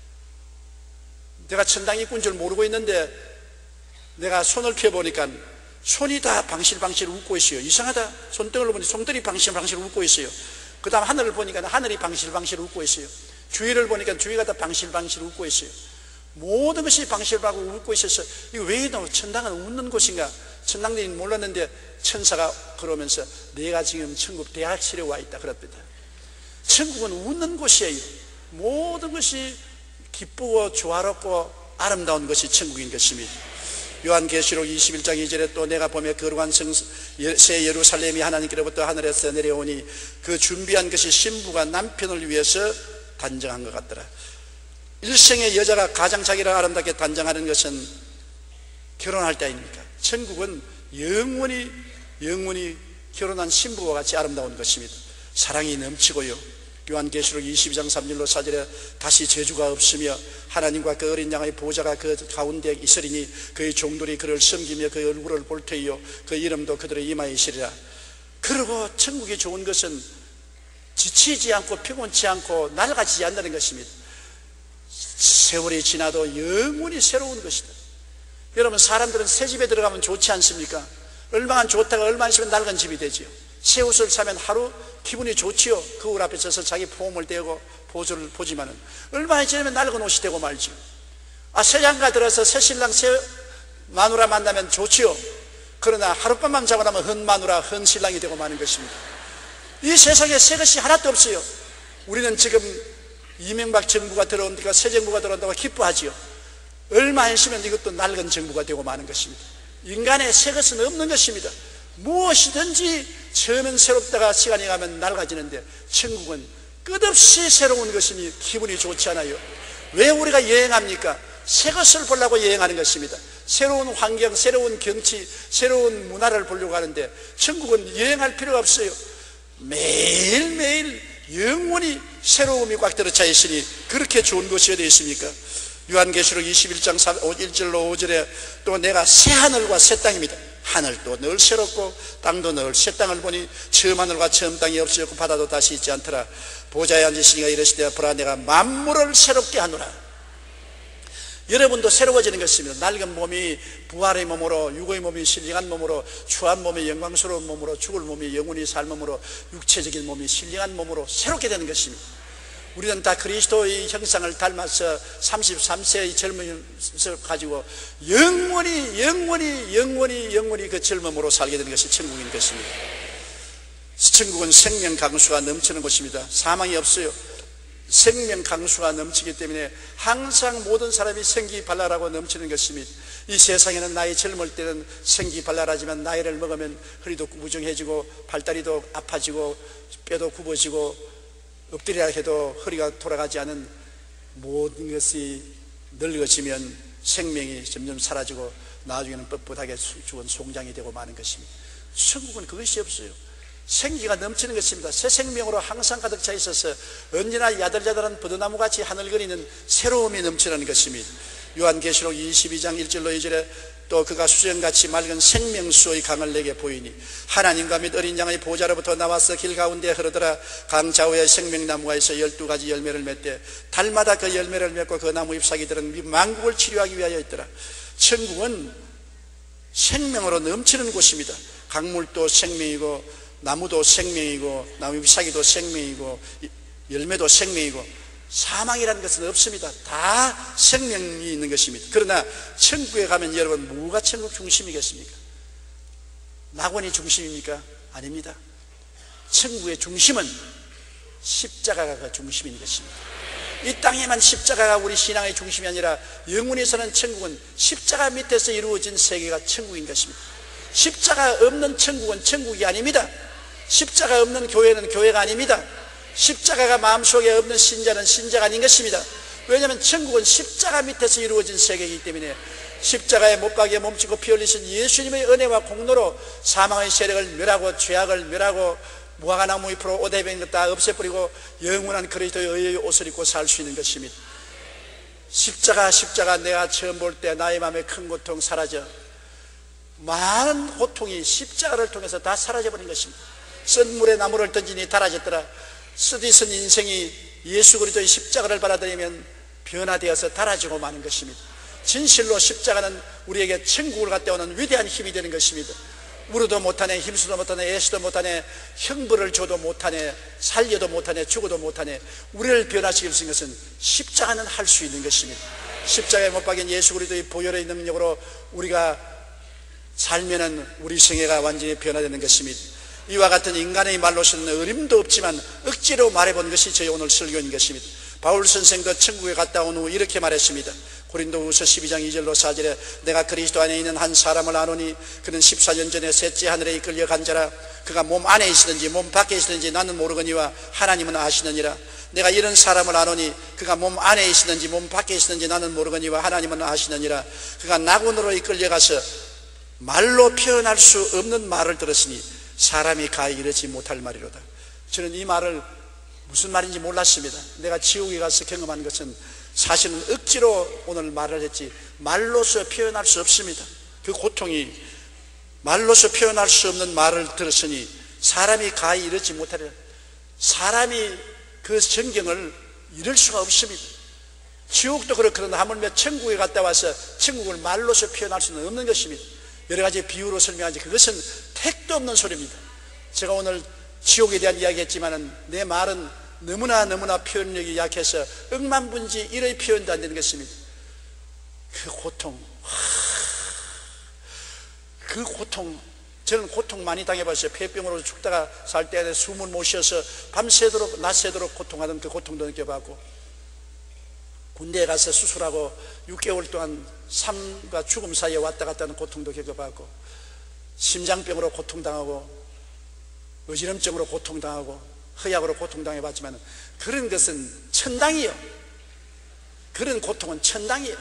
내가 천당 입구인 줄 모르고 있는데 내가 손을 펴보니까 손이 다 방실방실 웃고 있어요. 이상하다. 손등을 보니 손들이 방실방실 웃고 있어요. 그 다음 하늘을 보니까 하늘이 방실방실 웃고 있어요. 주위를 보니까 주위가 다 방실방실 웃고 있어요. 모든 것이 방실방실 웃고 있어서 이거 왜 천당은 웃는 곳인가? 천당들이 몰랐는데 천사가 그러면서 내가 지금 천국 대학실에 와 있다 그럽니다. 천국은 웃는 곳이에요. 모든 것이 기쁘고 조화롭고 아름다운 것이 천국인 것입니다. 요한계시록 21장 2절에 또 내가 보며 거룩한 새 예루살렘이 하나님께로부터 하늘에서 내려오니 그 준비한 것이 신부가 남편을 위해서 단정한 것 같더라. 일생의 여자가 가장 자기를 아름답게 단정하는 것은 결혼할 때 아닙니까? 천국은 영원히 결혼한 신부와 같이 아름다운 것입니다. 사랑이 넘치고요. 요한계시록 22장 3절로 4절에 다시 저주가 없으며 하나님과 그 어린 양의 보좌가 그 가운데 있으리니 그의 종들이 그를 섬기며 그의 얼굴을 볼 터이요 그 이름도 그들의 이마에 있으리라. 그리고 천국이 좋은 것은 지치지 않고 피곤치 않고 낡아지지 않는다는 것입니다. 세월이 지나도 영원히 새로운 것이다. 여러분, 사람들은 새 집에 들어가면 좋지 않습니까? 얼마나 좋다가 얼마나 있으면 낡은 집이 되지요. 새 옷을 사면 하루 기분이 좋지요. 거울 앞에 서서 자기 폼을 떼고 보조를 보지만은 얼마나 지나면 낡은 옷이 되고 말지요. 새 장가 들어서 새 신랑 새 마누라 만나면 좋지요. 그러나 하룻밤만 자고 나면 헌 마누라 헌 신랑이 되고 마는 것입니다. 이 세상에 새 것이 하나도 없어요. 우리는 지금 이명박 정부가 들어온다고, 새 정부가 들어온다고 기뻐하지요. 얼마 있으면 이것도 낡은 정부가 되고 마는 것입니다. 인간의 새 것은 없는 것입니다. 무엇이든지 처음엔 새롭다가 시간이 가면 낡아지는데 천국은 끝없이 새로운 것이니 기분이 좋지 않아요. 왜 우리가 여행합니까? 새 것을 보려고 여행하는 것입니다. 새로운 환경, 새로운 경치, 새로운 문화를 보려고 하는데 천국은 여행할 필요가 없어요. 매일매일 영원히 새로움이 꽉 들어차 있으니 그렇게 좋은 것이 어디 있습니까? 요한계시록 21장 1절로 5절에 또 내가 새 하늘과 새 땅입니다. 하늘도 늘 새롭고 땅도 늘 새 땅을 보니 처음 하늘과 처음 땅이 없어졌고 바다도 다시 있지 않더라. 보좌에 앉으시니가 이르시되 보라 내가 만물을 새롭게 하노라. 여러분도 새로워지는 것입니다. 낡은 몸이 부활의 몸으로, 육의 몸이 신령한 몸으로, 추한 몸이 영광스러운 몸으로, 죽을 몸이 영원히 살 몸으로, 육체적인 몸이 신령한 몸으로 새롭게 되는 것입니다. 우리는 다 그리스도의 형상을 닮아서 33세의 젊음을 가지고 영원히 그 젊음으로 살게 되는 것이 천국인 것입니다. 천국은 생명 강수가 넘치는 곳입니다. 사망이 없어요. 생명 강수가 넘치기 때문에 항상 모든 사람이 생기발랄하고 넘치는 것입니다. 이 세상에는 나이 젊을 때는 생기발랄하지만 나이를 먹으면 허리도 무정해지고 발다리도 아파지고 뼈도 굽어지고 엎드리라 해도 허리가 돌아가지 않은 모든 것이 늙어지면 생명이 점점 사라지고 나중에는 뻣뻣하게 죽은 송장이 되고 마는 것입니다. 천국은 그것이 없어요. 생기가 넘치는 것입니다. 새 생명으로 항상 가득 차 있어서 언제나 야들야들한 버드나무같이 하늘거리는 새로움이 넘치는 것입니다. 요한계시록 22장 1절로 2절에 또 그가 수정같이 맑은 생명수의 강을 내게 보이니 하나님과 및 어린 양의 보좌로부터 나와서 길 가운데 흐르더라. 강 좌우에 생명나무가 있어 12가지 열매를 맺되 달마다 그 열매를 맺고 그 나무 잎사귀들은 만국을 치료하기 위하여 있더라. 천국은 생명으로 넘치는 곳입니다. 강물도 생명이고 나무도 생명이고 나무 잎사귀도 생명이고 열매도 생명이고 사망이라는 것은 없습니다. 다 생명이 있는 것입니다. 그러나 천국에 가면 여러분 뭐가 천국 중심이겠습니까? 낙원이 중심입니까? 아닙니다. 천국의 중심은 십자가가 중심인 것입니다. 이 땅에만 십자가가 우리 신앙의 중심이 아니라 영원히 사는 천국은 십자가 밑에서 이루어진 세계가 천국인 것입니다. 십자가 없는 천국은 천국이 아닙니다. 십자가 없는 교회는 교회가 아닙니다. 십자가가 마음속에 없는 신자는 신자가 아닌 것입니다. 왜냐하면 천국은 십자가 밑에서 이루어진 세계이기 때문에 십자가에 못 박여 몸치고 피 흘리신 예수님의 은혜와 공로로 사망의 세력을 멸하고 죄악을 멸하고 무화과나무 잎으로 옷에 밴 것 다 없애버리고 영원한 그리스도의 의의 옷을 입고 살 수 있는 것입니다. 십자가 내가 처음 볼 때 나의 마음에 큰 고통 사라져 많은 고통이 십자가를 통해서 다 사라져버린 것입니다. 쓴 물에 나무를 던지니 달아졌더라. 쓰디쓴 인생이 예수 그리스도의 십자가를 받아들이면 변화되어서 달아지고 마는 것입니다. 진실로 십자가는 우리에게 천국을 갖다 오는 위대한 힘이 되는 것입니다. 울어도 못하네, 힘쓰도 못하네, 애쓰도 못하네, 형벌을 줘도 못하네, 살려도 못하네, 죽어도 못하네. 우리를 변화시킬 수 있는 것은 십자가는 할 수 있는 것입니다. 십자가에 못 박인 예수 그리스도의 보혈의 능력으로 우리가 살면은 우리 생애가 완전히 변화되는 것입니다. 이와 같은 인간의 말로서는 어림도 없지만 억지로 말해본 것이 저희 오늘 설교인 것입니다. 바울 선생도 천국에 갔다 온 후 이렇게 말했습니다. 고린도후서 12장 2절로 4절에 내가 그리스도 안에 있는 한 사람을 아노니 그는 14년 전에 셋째 하늘에 이끌려 간 자라. 그가 몸 안에 있으든지 몸 밖에 있으든지 나는 모르거니와 하나님은 아시느니라. 내가 이런 사람을 아노니 그가 몸 안에 있으든지 몸 밖에 있으든지 나는 모르거니와 하나님은 아시느니라. 그가 낙원으로 이끌려 가서 말로 표현할 수 없는 말을 들었으니 사람이 가히 이르지 못할 말이로다. 저는 이 말을 무슨 말인지 몰랐습니다. 내가 지옥에 가서 경험한 것은 사실은 억지로 오늘 말을 했지 말로서 표현할 수 없습니다. 그 고통이 말로서 표현할 수 없는 말을 들었으니 사람이 가히 이르지 못하리라. 사람이 그 전경을 이룰 수가 없습니다. 지옥도 그렇거든요. 하물며 천국에 갔다 와서 천국을 말로서 표현할 수는 없는 것입니다. 여러 가지 비유로 설명하지 그것은 택도 없는 소리입니다. 제가 오늘 지옥에 대한 이야기했지만 내 말은 너무나 표현력이 약해서 억만분지 1의 표현도 안 되는 것입니다. 그 고통, 그 고통, 저는 고통 많이 당해봤어요. 폐병으로 죽다가 살 때 숨을 못 쉬어서 밤새도록 낮새도록 고통하던 그 고통도 느껴봤고, 군대에 가서 수술하고 6개월 동안 삶과 죽음 사이에 왔다 갔다 하는 고통도 겪어봤고, 심장병으로 고통당하고 어지럼증으로 고통당하고 허약으로 고통당해봤지만 그런 것은 천당이요. 그런 고통은 천당이요.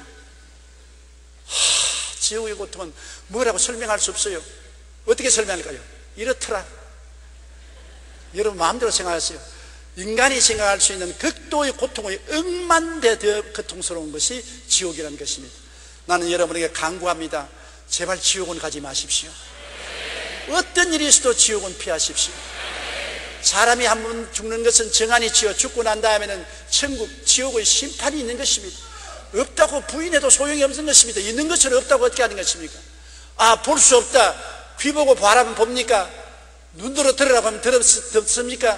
지옥의 고통은 뭐라고 설명할 수 없어요. 어떻게 설명할까요? 이렇더라. 여러분 마음대로 생각하세요. 인간이 생각할 수 있는 극도의 고통의 억만대 더 고통스러운 것이 지옥이라는 것입니다. 나는 여러분에게 간구합니다. 제발 지옥은 가지 마십시오. 어떤 일이 있어도 지옥은 피하십시오. 사람이 한 번 죽는 것은 정한이지요. 죽고 난 다음에는 천국, 지옥의 심판이 있는 것입니다. 없다고 부인해도 소용이 없는 것입니다. 있는 것처럼 없다고 어떻게 하는 것입니까? 볼 수 없다. 귀 보고 바라면 봅니까? 눈으로 들으라고 하면 듣습니까?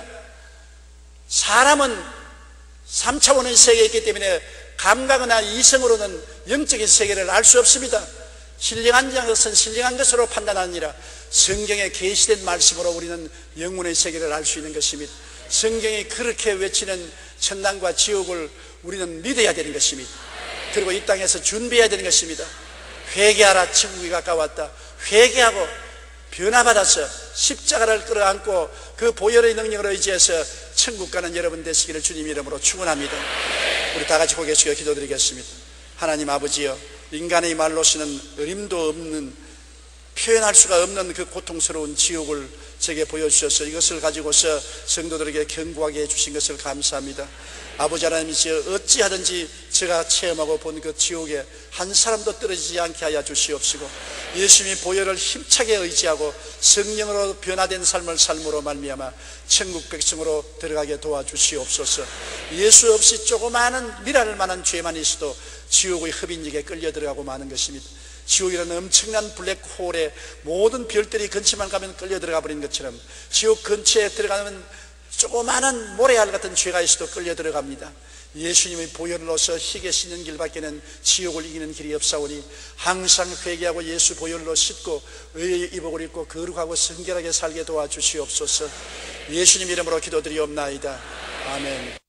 사람은 3차원의 세계에 있기 때문에 감각이나 이성으로는 영적인 세계를 알 수 없습니다. 신령한 것은 신령한 것으로 판단하느니라. 성경에 계시된 말씀으로 우리는 영혼의 세계를 알 수 있는 것입니다. 성경이 그렇게 외치는 천당과 지옥을 우리는 믿어야 되는 것입니다. 그리고 이 땅에서 준비해야 되는 것입니다. 회개하라, 천국이 가까웠다. 회개하고 변화받아서 십자가를 끌어안고 그 보혈의 능력을 의지해서 천국 가는 여러분 되시기를 주님 이름으로 축원합니다. 우리 다 같이 고개 숙여 기도드리겠습니다. 하나님 아버지여, 인간의 말로서는 어림도 없는, 표현할 수가 없는 그 고통스러운 지옥을 제게 보여주셔서 이것을 가지고서 성도들에게 견고하게 해주신 것을 감사합니다. 아버지 하나님이시여, 어찌하든지 제가 체험하고 본 그 지옥에 한 사람도 떨어지지 않게 하여 주시옵시고, 예수님이 보혈을 힘차게 의지하고 성령으로 변화된 삶을 삶으로 말미암아 천국 백성으로 들어가게 도와주시옵소서. 예수 없이 조그마한 미랄 만한 죄만 있어도 지옥의 흡인력에 끌려 들어가고 마는 것입니다. 지옥이라는 엄청난 블랙홀에 모든 별들이 근처만 가면 끌려 들어가 버린 것처럼 지옥 근처에 들어가면 조그마한 모래알 같은 죄가 있어도 끌려 들어갑니다. 예수님의 보혈로서 희게 씻는 길밖에는 지옥을 이기는 길이 없사오니 항상 회개하고 예수 보혈로 씻고 의의 이복을 입고 거룩하고 성결하게 살게 도와주시옵소서. 예수님 이름으로 기도드리옵나이다. 아멘.